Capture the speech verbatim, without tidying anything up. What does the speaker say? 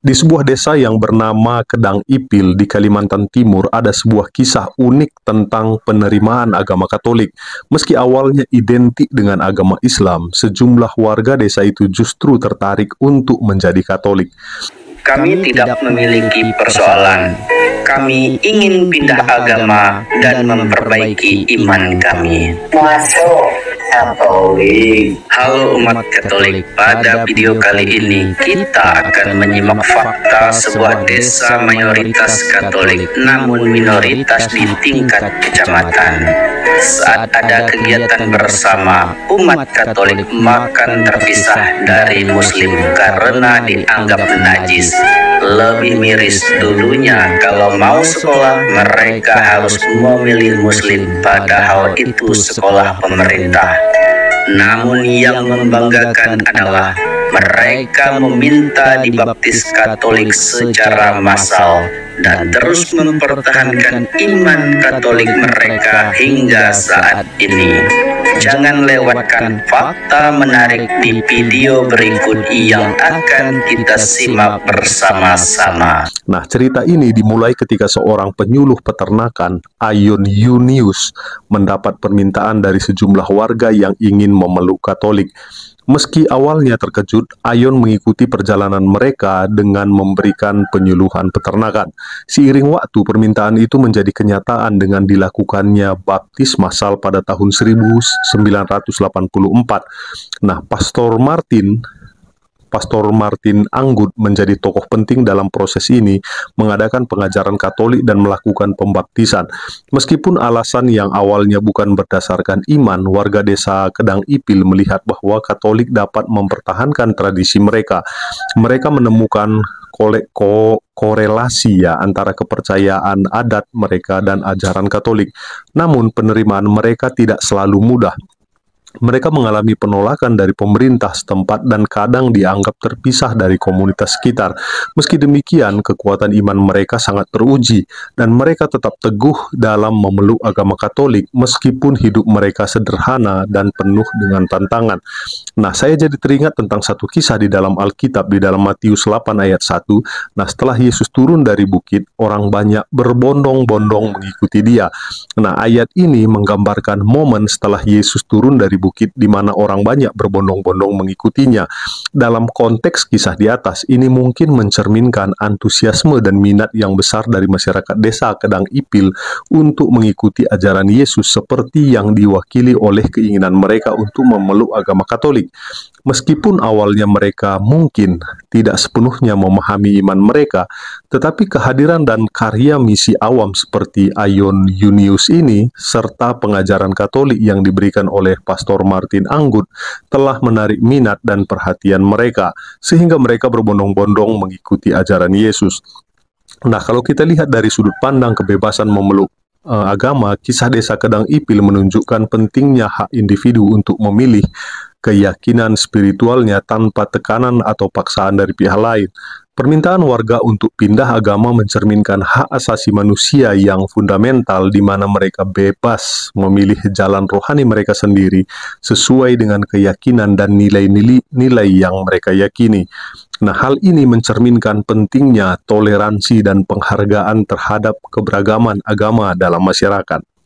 Di sebuah desa yang bernama Kedang Ipil di Kalimantan Timur ada sebuah kisah unik tentang penerimaan agama Katolik. Meski awalnya identik dengan agama Islam, sejumlah warga desa itu justru tertarik untuk menjadi Katolik. Kami tidak memiliki persoalan. Kami ingin pindah agama dan memperbaiki iman kami. Masuk Katolik. Halo umat Katolik, pada video kali ini kita akan menyimak fakta sebuah desa mayoritas Katolik namun minoritas di tingkat kecamatan. Saat ada kegiatan bersama, umat Katolik makan terpisah dari Muslim karena dianggap najis. Lebih miris dulunya kalau mau sekolah mereka harus memilih Muslim, padahal itu sekolah pemerintah. Namun yang membanggakan adalah mereka meminta dibaptis Katolik secara massal dan terus mempertahankan iman Katolik mereka hingga saat ini. Jangan lewatkan fakta menarik di video berikut yang akan kita simak bersama-sama. Nah, cerita ini dimulai ketika seorang penyuluh peternakan, Ayon Yunius, mendapat permintaan dari sejumlah warga yang ingin memeluk Katolik. Meski awalnya terkejut, Ayon mengikuti perjalanan mereka dengan memberikan penyuluhan peternakan. Seiring waktu, permintaan itu menjadi kenyataan dengan dilakukannya baptis massal pada tahun seribu sembilan ratus delapan puluh empat. Nah, Pastor Martin Pastor Martin Anggut menjadi tokoh penting dalam proses ini, mengadakan pengajaran Katolik dan melakukan pembaptisan. Meskipun alasan yang awalnya bukan berdasarkan iman, warga desa Kedang Ipil melihat bahwa Katolik dapat mempertahankan tradisi mereka. Mereka menemukan kole ko korelasi ya antara kepercayaan adat mereka dan ajaran Katolik. Namun penerimaan mereka tidak selalu mudah. Mereka mengalami penolakan dari pemerintah setempat dan kadang dianggap terpisah dari komunitas sekitar. Meski demikian, kekuatan iman mereka sangat teruji dan mereka tetap teguh dalam memeluk agama Katolik meskipun hidup mereka sederhana dan penuh dengan tantangan. Nah, saya jadi teringat tentang satu kisah di dalam Alkitab di dalam Matius delapan ayat satu. Nah, setelah Yesus turun dari bukit, orang banyak berbondong-bondong mengikuti dia. Nah, ayat ini menggambarkan momen setelah Yesus turun dari bukit di mana orang banyak berbondong-bondong mengikutinya. Dalam konteks kisah di atas, ini mungkin mencerminkan antusiasme dan minat yang besar dari masyarakat desa Kedang Ipil untuk mengikuti ajaran Yesus seperti yang diwakili oleh keinginan mereka untuk memeluk agama Katolik. Meskipun awalnya mereka mungkin tidak sepenuhnya memahami iman mereka, tetapi kehadiran dan karya misi awam seperti Ayon Yunius ini, serta pengajaran Katolik yang diberikan oleh Pastor Martin Anggut, telah menarik minat dan perhatian mereka, sehingga mereka berbondong-bondong mengikuti ajaran Yesus. Nah, kalau kita lihat dari sudut pandang kebebasan memeluk uh, agama, kisah desa Kedang Ipil menunjukkan pentingnya hak individu untuk memilih keyakinan spiritualnya tanpa tekanan atau paksaan dari pihak lain. Permintaan warga untuk pindah agama mencerminkan hak asasi manusia yang fundamental di mana mereka bebas memilih jalan rohani mereka sendiri sesuai dengan keyakinan dan nilai-nilai yang mereka yakini. Nah, hal ini mencerminkan pentingnya toleransi dan penghargaan terhadap keberagaman agama dalam masyarakat.